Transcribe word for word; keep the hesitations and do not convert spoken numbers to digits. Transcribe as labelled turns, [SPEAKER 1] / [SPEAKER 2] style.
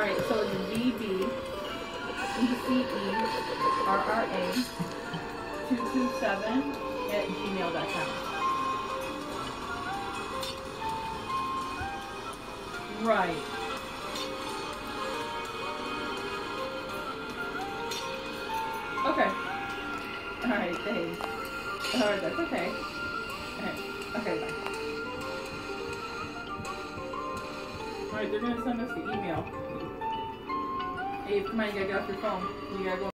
[SPEAKER 1] Alright, so it's V B E C E R R A two two seven at gmail dot com. Right. Okay. Alright, thanks. Alright, that's okay. Alright, okay, bye. Alright, they're gonna send us the email. Hey, come on, you gotta get off your phone. You gotta go.